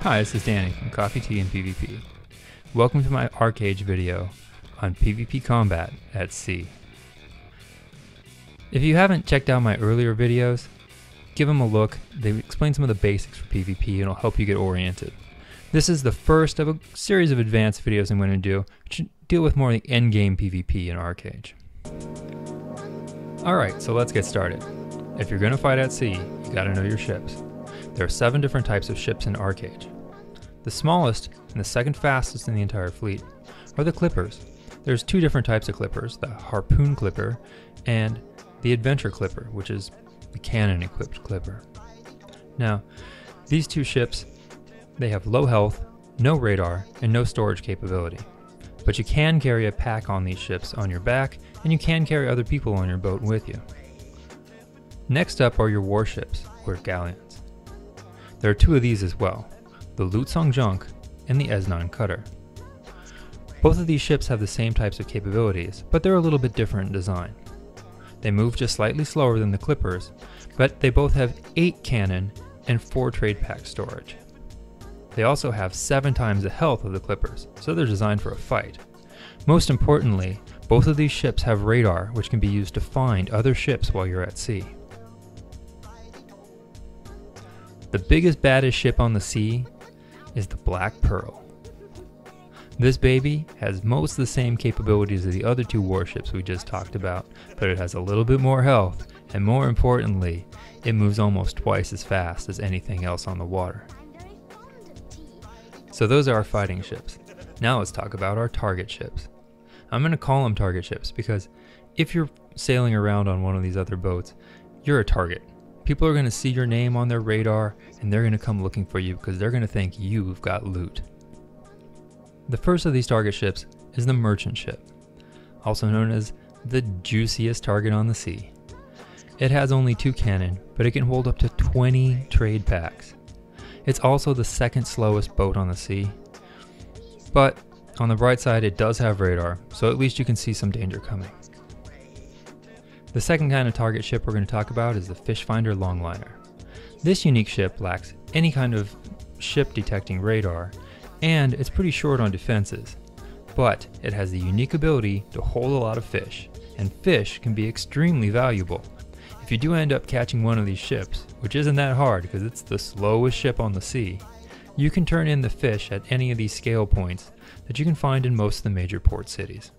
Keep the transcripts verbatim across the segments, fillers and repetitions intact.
Hi, this is Danny from Coffee, Tea, and PvP. Welcome to my ArcheAge video on PvP combat at sea. If you haven't checked out my earlier videos, give them a look. They explain some of the basics for PvP and it'll help you get oriented. This is the first of a series of advanced videos I'm going to do, which deal with more of the endgame PvP in ArcheAge. Alright, so let's get started. If you're going to fight at sea, you gotta know your ships. There are seven different types of ships in ArcheAge. The smallest and the second fastest in the entire fleet are the clippers. There's two different types of clippers, the harpoon clipper and the adventure clipper, which is the cannon equipped clipper. Now, these two ships, they have low health, no radar, and no storage capability. But you can carry a pack on these ships on your back, and you can carry other people on your boat with you. Next up are your warships, or galleons. There are two of these as well, the Lutsong Junk and the Esnan Cutter. Both of these ships have the same types of capabilities, but they're a little bit different in design. They move just slightly slower than the clippers, but they both have eight cannon and four trade pack storage. They also have seven times the health of the clippers, so they're designed for a fight. Most importantly, both of these ships have radar, which can be used to find other ships while you're at sea. The biggest, baddest ship on the sea is the Black Pearl. This baby has most of the same capabilities as the other two warships we just talked about, but it has a little bit more health, and more importantly, it moves almost twice as fast as anything else on the water. So those are our fighting ships. Now let's talk about our target ships. I'm going to call them target ships because if you're sailing around on one of these other boats, you're a target. People are going to see your name on their radar and they're going to come looking for you because they're going to think you've got loot. The first of these target ships is the merchant ship, also known as the juiciest target on the sea. It has only two cannon, but it can hold up to twenty trade packs. It's also the second slowest boat on the sea, but on the bright side it does have radar, so at least you can see some danger coming. The second kind of target ship we're going to talk about is the Fishfinder Longliner. This unique ship lacks any kind of ship detecting radar, and it's pretty short on defenses, but it has the unique ability to hold a lot of fish, and fish can be extremely valuable. If you do end up catching one of these ships, which isn't that hard because it's the slowest ship on the sea, you can turn in the fish at any of these scale points that you can find in most of the major port cities.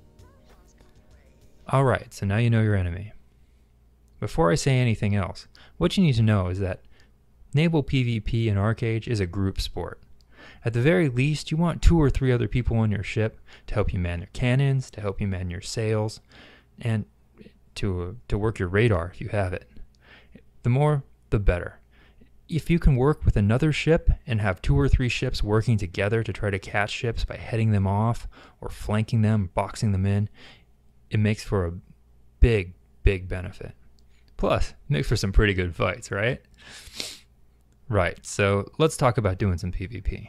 Alright, so now you know your enemy. Before I say anything else, what you need to know is that naval PvP in ArcheAge is a group sport. At the very least, you want two or three other people on your ship to help you man your cannons, to help you man your sails, and to, uh, to work your radar if you have it. The more, the better. If you can work with another ship and have two or three ships working together to try to catch ships by heading them off or flanking them, boxing them in, it makes for a big, big benefit. Plus, it makes for some pretty good fights, right? Right, so let's talk about doing some PvP.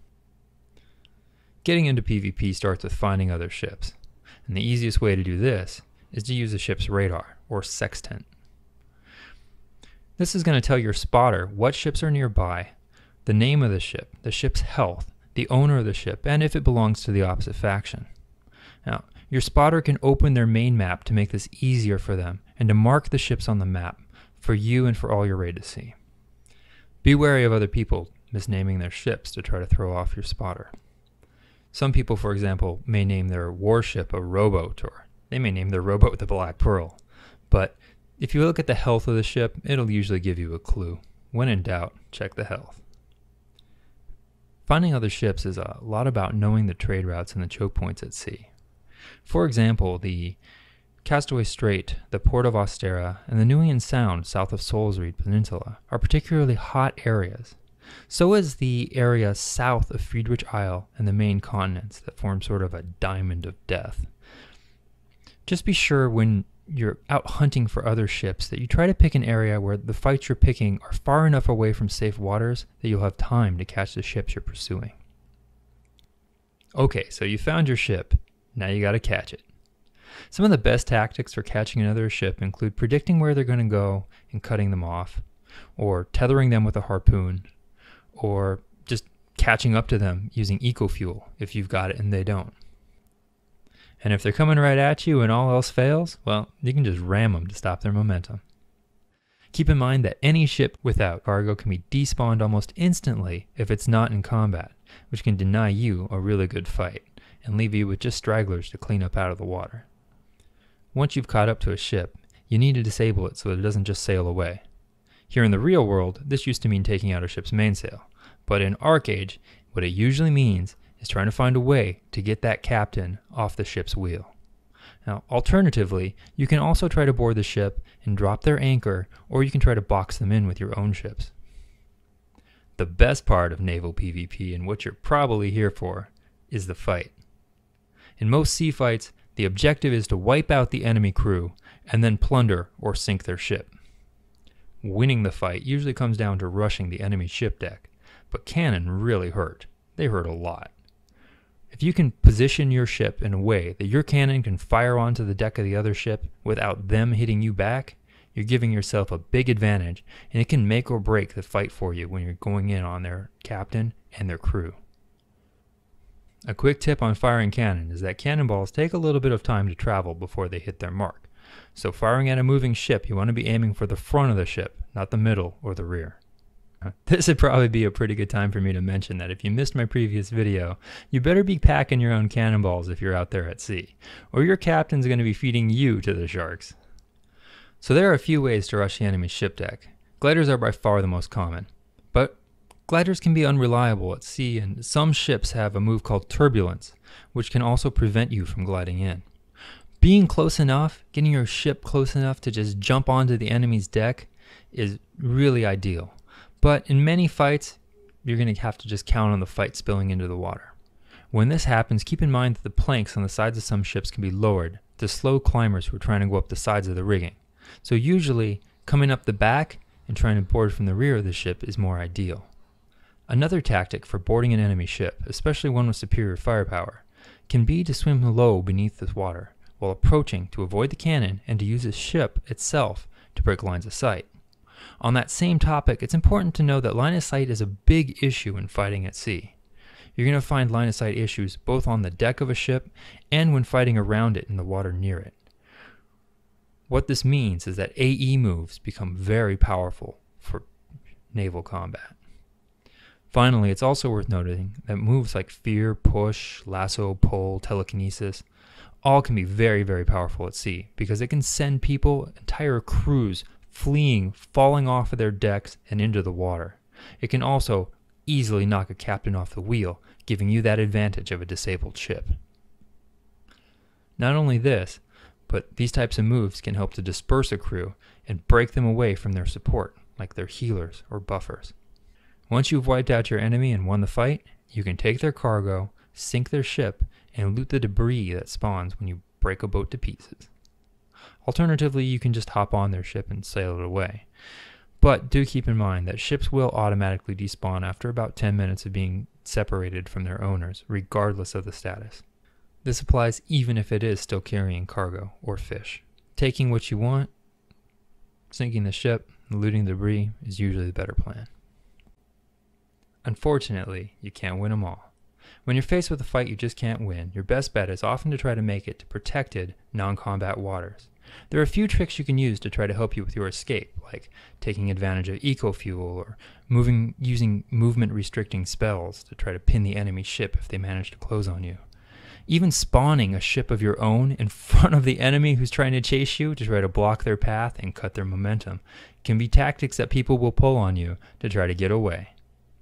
Getting into PvP starts with finding other ships, and the easiest way to do this is to use a ship's radar, or sextant. This is going to tell your spotter what ships are nearby, the name of the ship, the ship's health, the owner of the ship, and if it belongs to the opposite faction. Now, your spotter can open their main map to make this easier for them and to mark the ships on the map for you and for all your raid to see. Be wary of other people misnaming their ships to try to throw off your spotter. Some people, for example, may name their warship a rowboat, or they may name their rowboat the Black Pearl. But if you look at the health of the ship, it'll usually give you a clue. When in doubt, check the health. Finding other ships is a lot about knowing the trade routes and the choke points at sea. For example, the Castaway Strait, the Port of Ostera, and the Nguyen Sound south of Solsreed Peninsula are particularly hot areas. So is the area south of Friedrich Isle and the main continents that form sort of a diamond of death. Just be sure when you're out hunting for other ships that you try to pick an area where the fights you're picking are far enough away from safe waters that you'll have time to catch the ships you're pursuing. Okay, so you found your ship. Now you gotta catch it. Some of the best tactics for catching another ship include predicting where they're going to go and cutting them off, or tethering them with a harpoon, or just catching up to them using eco-fuel if you've got it and they don't. And if they're coming right at you and all else fails, well, you can just ram them to stop their momentum. Keep in mind that any ship without cargo can be despawned almost instantly if it's not in combat, which can deny you a really good fight and leave you with just stragglers to clean up out of the water. Once you've caught up to a ship, you need to disable it so that it doesn't just sail away. Here in the real world, this used to mean taking out a ship's mainsail, but in ArcheAge, what it usually means is trying to find a way to get that captain off the ship's wheel. Now, alternatively, you can also try to board the ship and drop their anchor, or you can try to box them in with your own ships. The best part of naval PvP, and what you're probably here for, is the fight. In most sea fights, the objective is to wipe out the enemy crew and then plunder or sink their ship. Winning the fight usually comes down to rushing the enemy ship deck, but cannon really hurt. They hurt a lot. If you can position your ship in a way that your cannon can fire onto the deck of the other ship without them hitting you back, you're giving yourself a big advantage, and it can make or break the fight for you when you're going in on their captain and their crew. A quick tip on firing cannon is that cannonballs take a little bit of time to travel before they hit their mark. So firing at a moving ship, you want to be aiming for the front of the ship, not the middle or the rear. This would probably be a pretty good time for me to mention that if you missed my previous video, you better be packing your own cannonballs if you're out there at sea, or your captain's going to be feeding you to the sharks. So there are a few ways to rush the enemy's ship deck. Gliders are by far the most common, but gliders can be unreliable at sea, and some ships have a move called turbulence, which can also prevent you from gliding in. Being close enough, getting your ship close enough to just jump onto the enemy's deck is really ideal. But in many fights, you're going to have to just count on the fight spilling into the water. When this happens, keep in mind that the planks on the sides of some ships can be lowered to slow climbers who are trying to go up the sides of the rigging. So usually, coming up the back and trying to board from the rear of the ship is more ideal. Another tactic for boarding an enemy ship, especially one with superior firepower, can be to swim low beneath the water while approaching to avoid the cannon and to use the ship itself to break lines of sight. On that same topic, it's important to know that line of sight is a big issue in fighting at sea. You're going to find line of sight issues both on the deck of a ship and when fighting around it in the water near it. What this means is that A E moves become very powerful for naval combat. Finally, it's also worth noting that moves like fear, push, lasso, pull, telekinesis, all can be very, very powerful at sea because it can send people, entire crews, fleeing, falling off of their decks and into the water. It can also easily knock a captain off the wheel, giving you that advantage of a disabled ship. Not only this, but these types of moves can help to disperse a crew and break them away from their support, like their healers or buffers. Once you've wiped out your enemy and won the fight, you can take their cargo, sink their ship, and loot the debris that spawns when you break a boat to pieces. Alternatively, you can just hop on their ship and sail it away. But do keep in mind that ships will automatically despawn after about ten minutes of being separated from their owners, regardless of the status. This applies even if it is still carrying cargo or fish. Taking what you want, sinking the ship, and looting the debris is usually the better plan. Unfortunately, you can't win them all. When you're faced with a fight you just can't win, your best bet is often to try to make it to protected, non-combat waters. There are a few tricks you can use to try to help you with your escape, like taking advantage of eco-fuel or moving, using movement-restricting spells to try to pin the enemy ship if they manage to close on you. Even spawning a ship of your own in front of the enemy who's trying to chase you to try to block their path and cut their momentum can be tactics that people will pull on you to try to get away.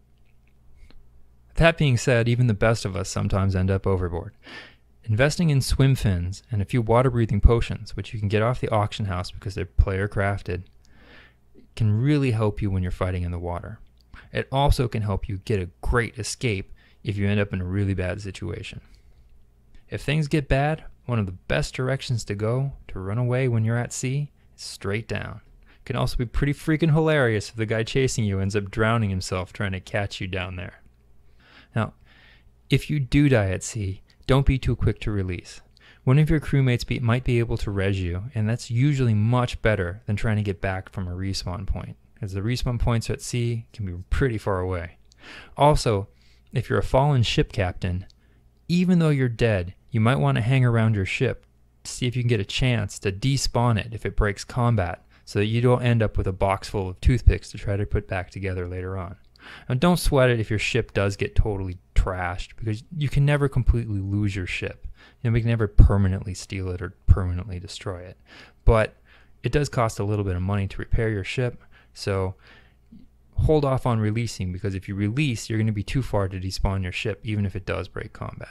That being said, even the best of us sometimes end up overboard. Investing in swim fins and a few water-breathing potions, which you can get off the auction house because they're player-crafted, can really help you when you're fighting in the water. It also can help you get a great escape if you end up in a really bad situation. If things get bad, one of the best directions to go to run away when you're at sea is straight down. It can also be pretty freaking hilarious if the guy chasing you ends up drowning himself trying to catch you down there. Now, if you do die at sea, don't be too quick to release. One of your crewmates be, might be able to res you, and that's usually much better than trying to get back from a respawn point, as the respawn points at sea can be pretty far away. Also, if you're a fallen ship captain, even though you're dead, you might want to hang around your ship to see if you can get a chance to despawn it if it breaks combat, so that you don't end up with a box full of toothpicks to try to put back together later on. And don't sweat it if your ship does get totally trashed, because you can never completely lose your ship. You know, we can never permanently steal it or permanently destroy it. But it does cost a little bit of money to repair your ship, so hold off on releasing, because if you release, you're going to be too far to despawn your ship, even if it does break combat.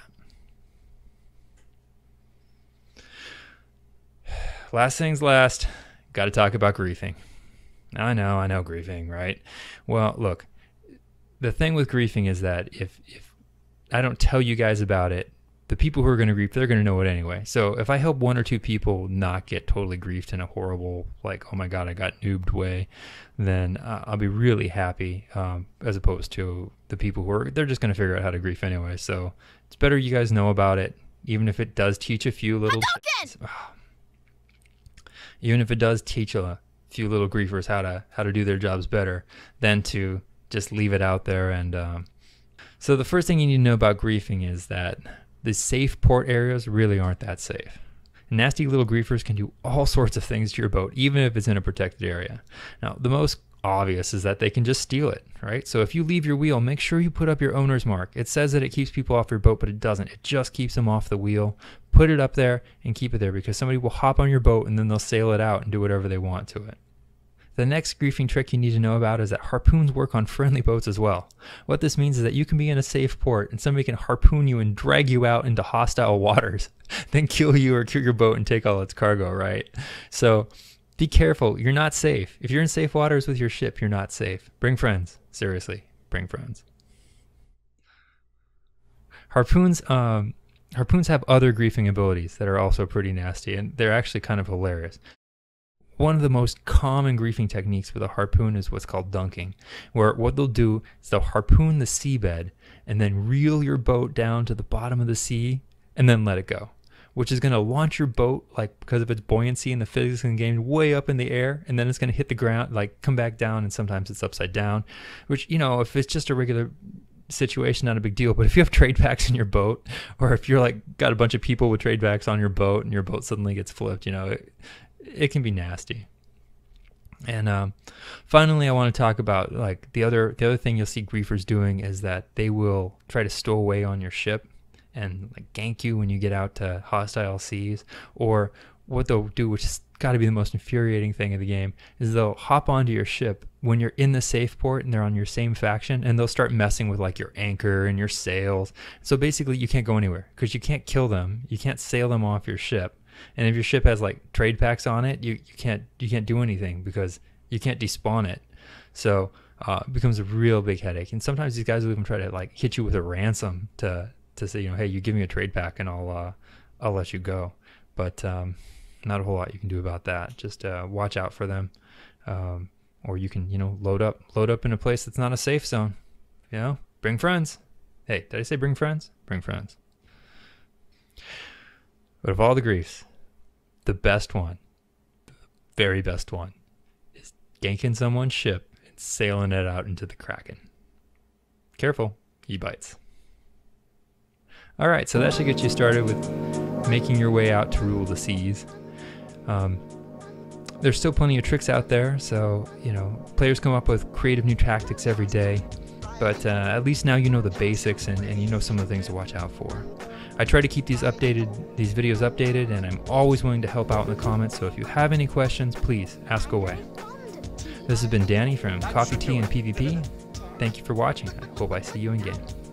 Last things last, got to talk about griefing. I know, I know griefing, right? Well, look, the thing with griefing is that if, if I don't tell you guys about it, the people who are going to grief, they're going to know it anyway. So if I help one or two people not get totally griefed in a horrible, like, oh my god, I got noobed way, then uh, I'll be really happy, um, as opposed to the people who are, they're just going to figure out how to grief anyway. So it's better you guys know about it, even if it does teach a few little, oh, even if it does teach a few little griefers how to how to do their jobs better, than to just leave it out there. And um, so the first thing you need to know about griefing is that the safe port areas really aren't that safe. Nasty little griefers can do all sorts of things to your boat, even if it's in a protected area. Now, the most obvious is that they can just steal it, right? So if you leave your wheel, make sure you put up your owner's mark. It says that it keeps people off your boat, but it doesn't. It just keeps them off the wheel. Put it up there and keep it there, because somebody will hop on your boat and then they'll sail it out and do whatever they want to it. The next griefing trick you need to know about is that harpoons work on friendly boats as well. What this means is that you can be in a safe port and somebody can harpoon you and drag you out into hostile waters, then kill you or kill your boat and take all its cargo, right? So be careful. You're not safe. If you're in safe waters with your ship, you're not safe. Bring friends. Seriously, bring friends. Harpoons, um, harpoons have other griefing abilities that are also pretty nasty, and they're actually kind of hilarious. One of the most common griefing techniques with a harpoon is what's called dunking, where what they'll do is they'll harpoon the seabed and then reel your boat down to the bottom of the sea and then let it go, which is going to launch your boat, like, because of its buoyancy and the physics in the game, way up in the air, and then it's going to hit the ground, like come back down, and sometimes it's upside down, which, you know, if it's just a regular situation, not a big deal. But if you have trade packs in your boat, or if you're like got a bunch of people with trade packs on your boat and your boat suddenly gets flipped, you know, it, it can be nasty. And um, finally, I want to talk about like the other the other thing you'll see griefers doing is that they will try to stow away on your ship and like gank you when you get out to hostile seas. Or what they'll do, which has got to be the most infuriating thing of the game, is they'll hop onto your ship when you're in the safe port and they're on your same faction, and they'll start messing with like your anchor and your sails. So basically you can't go anywhere because you can't kill them, you can't sail them off your ship. And if your ship has like trade packs on it, you, you can't you can't do anything because you can't despawn it. So uh, it becomes a real big headache. And sometimes these guys will even try to like hit you with a ransom to to say, you know, hey, you give me a trade pack and I'll uh, I'll let you go. But um, not a whole lot you can do about that. Just uh, watch out for them, um, or you can you know load up load up in a place that's not a safe zone. You know, bring friends. Hey, did I say bring friends? Bring friends. But of all the griefs, the best one, the very best one, is ganking someone's ship and sailing it out into the Kraken. Careful, he bites. All right, so that should get you started with making your way out to rule the seas. Um, there's still plenty of tricks out there, so you know players come up with creative new tactics every day. But uh, at least now you know the basics and, and you know some of the things to watch out for. I try to keep these updated, these videos updated, and I'm always willing to help out in the comments, so if you have any questions, please ask away. This has been Danny from Coffee, Tea, and PvP. Thank you for watching. I hope I see you in game.